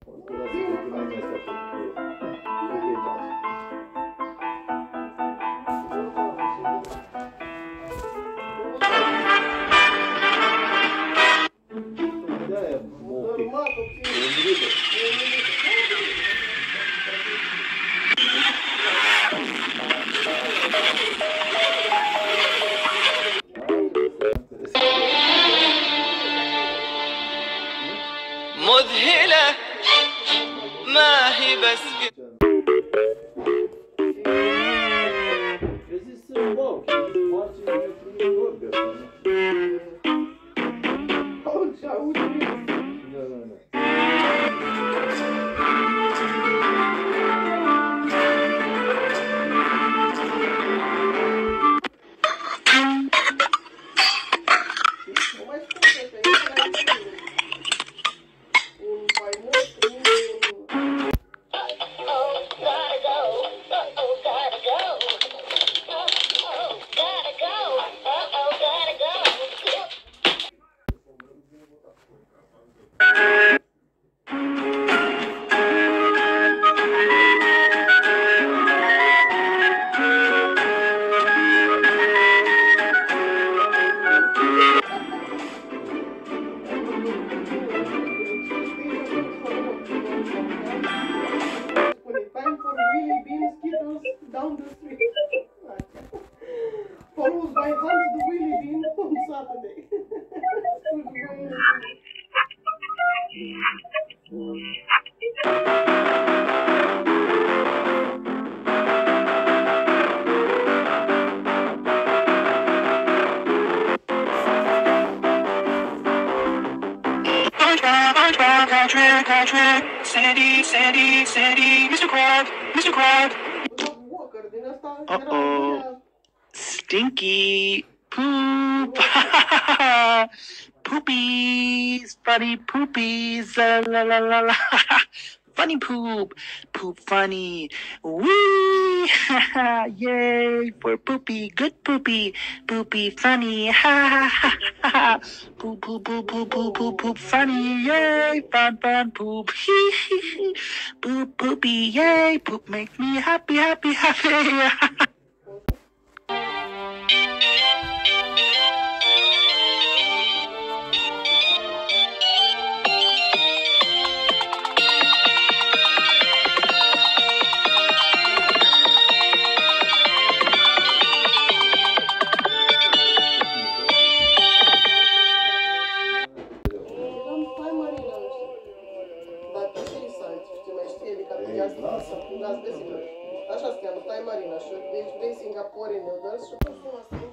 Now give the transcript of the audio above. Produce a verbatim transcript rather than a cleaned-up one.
مذهلة ما هي بس down the street. Followed by Hans the Wheelie Bean on Saturday. Patrick, Patrick, Sandy, Sandy, Sandy, Mister Crab, Mister Crab. Uh-oh. Stinky poop. Poopies, funny poopies. La la la la la. Funny poop. Poop funny. Wee. Yay for poopy. Good poopy. Poopy funny. Ha ha ha. Poop poop poop poop poop poop poop funny. Yay. Fun fun poop. Hee hee hee. Poop poopy. Yay. Poop make me happy happy happy. Așa se cheamă, Thai Marina. Deci vrei Singapore noodles și